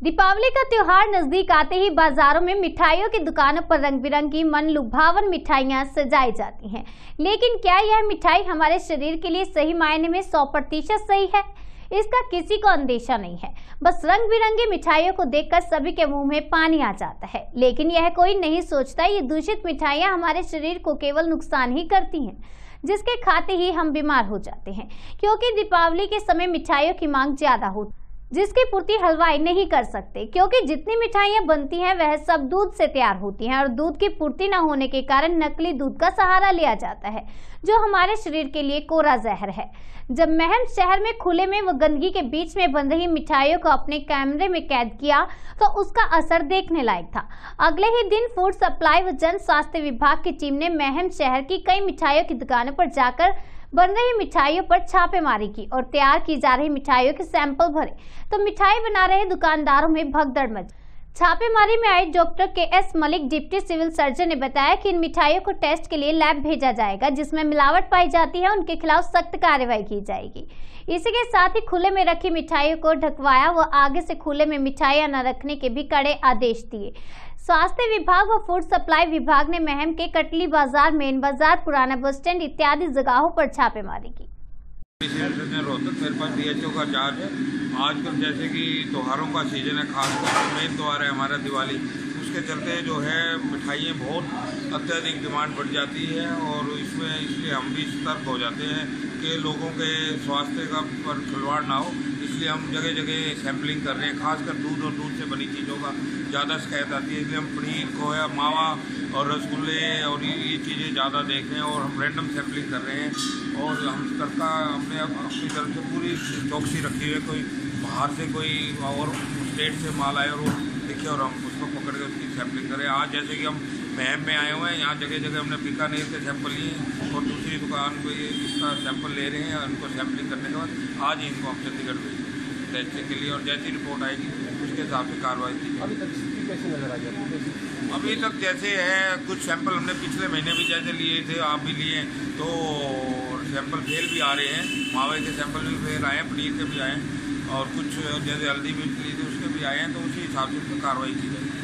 दीपावली का त्योहार नजदीक आते ही बाजारों में मिठाइयों की दुकानों पर रंग बिरंगी मन लुभावन मिठाइयां सजाई जाती हैं। लेकिन क्या यह मिठाई हमारे शरीर के लिए सही मायने में 100% सही है? इसका किसी को अंदेशा नहीं है। बस रंग बिरंगी मिठाइयों को देखकर सभी के मुंह में पानी आ जाता है। लेकिन यह कोई नहीं सोचता ये दूषित मिठाइयां हमारे शरीर को केवल नुकसान ही करती हैं, जिसके खाते ही हम बीमार हो जाते हैं। क्योंकि दीपावली के समय मिठाइयों की मांग ज्यादा होती है, जिसकी पूर्ति हलवाई नहीं कर सकते, क्योंकि जितनी मिठाइयां बनती हैं वह सब दूध से तैयार होती हैं और दूध की पूर्ति न होने के कारण नकली दूध का सहारा लिया जाता है, जो हमारे शरीर के लिए कोरा जहर है। जब महम शहर में खुले में व गंदगी के बीच में बन रही मिठाइयों को अपने कैमरे में कैद किया तो उसका असर देखने लायक था। अगले ही दिन फूड सप्लाई व जन स्वास्थ्य विभाग की टीम ने महम शहर की कई मिठाइयों की दुकानों पर जाकर बन रही मिठाइयों पर छापेमारी की और तैयार की जा रही मिठाइयों के सैंपल भरे तो मिठाई बना रहे दुकानदारों में भगदड़ मची। छापेमारी में आए doctor K S. Malik deputy civil surgeon ने बताया कि इन मिठाइयों को टेस्ट के लिए लैब भेजा जाएगा, जिसमें मिलावट पाई जाती है उनके खिलाफ सख्त कार्रवाई की जाएगी। इसी के साथ ही खुले में रखी मिठाइयों को ढकवाया व आगे से खुले में मिठाइयां न रखने के भी कड़े आदेश दिए। स्वास्थ्य विभाग व फूड सप्लाई विभाग ने महम के कटली बाजार, मेन बाजार, पुराना बस स्टैंड इत्यादि जगहों पर छापेमारी की। रोहतक मेरे पास DHO का चार्ज है। आजकल जैसे कि त्योहारों का सीजन है, खासकर मेन त्योहार है हमारा दिवाली, उसके चलते जो है मिठाइयाँ बहुत अत्यधिक डिमांड बढ़ जाती है और इसलिए हम भी सतर्क हो जाते हैं कि लोगों के स्वास्थ्य का पर खिलवाड़ ना हो। इसलिए हम जगह जगह सैम्पलिंग कर रहे हैं। खासकर दूध और दूध से बनी चीज़ों का ज़्यादा शिकायत आती है, इसलिए हम पनीर, खोया, मावा और रसगुल्ले और ये चीज़ें ज़्यादा देख रहे हैं और हम रैंडम सैम्पलिंग कर रहे हैं। और हम सरका हमने अपनी तरफ से पूरी चौकसी रखी हुई है। कोई बाहर से कोई और स्टेट से माल आए और वो देखे और हम उसको पकड़ के उसकी सैम्पलिंग करें। आज जैसे कि हम महम में आए हुए हैं, यहाँ जगह जगह हमने बीकानेर के सैंपल लिए और दूसरी दुकान पे इसका सैंपल ले रहे हैं। उनको सैम्पलिंग करने के बाद आज ही इनको हम चंडीगढ़ भेजेंगे टेस्टिंग के लिए और जैसी रिपोर्ट आएगी उसके हिसाब से कार्रवाई की जाएगी। अभी तक स्थिति कैसी नजर आ जाती है? अभी तक जैसे है, कुछ सैंपल हमने पिछले महीने भी जैसे लिए थे, आप भी लिए, तो सैंपल फेल भी आ रहे हैं। मावे के सैंपल भी फेल आए हैं, पनीर के भी आए हैं और कुछ जैसे हल्दी मिर्च ली थी उसके भी आए हैं, तो उसी हिसाब से कार्रवाई की जाएगी।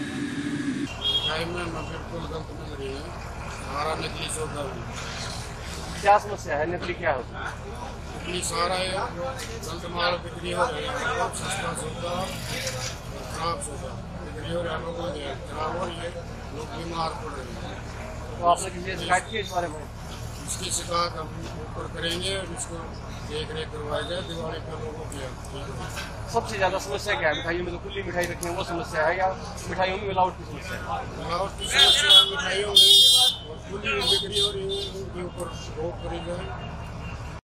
क्या समस्या है? नकली क्या होता है? नकली सारा गलत माल बिक्री हो रही है, बहुत सस्ता सौदा, खराब सौदा बिक्री हो रहा है, लोगों की खराब हो रही है, लोग बीमार पड़ रहे हैं। तो आपने किसी शिकायत की इस बारे में? इसकी शिकायत हम ऊपर करेंगे और इसको देख रेख करवाई जाए। दिवाली पर लोगों की सबसे ज़्यादा समस्या क्या है? मिठाइयों में तो खुली मिठाई रखी है वो समस्या है, या मिठाइयों में मिलावट की समस्या है? मिलावट की समस्या मिठाइयों में और खुली बिक्री हो रही है, उनके ऊपर रोक करी जाए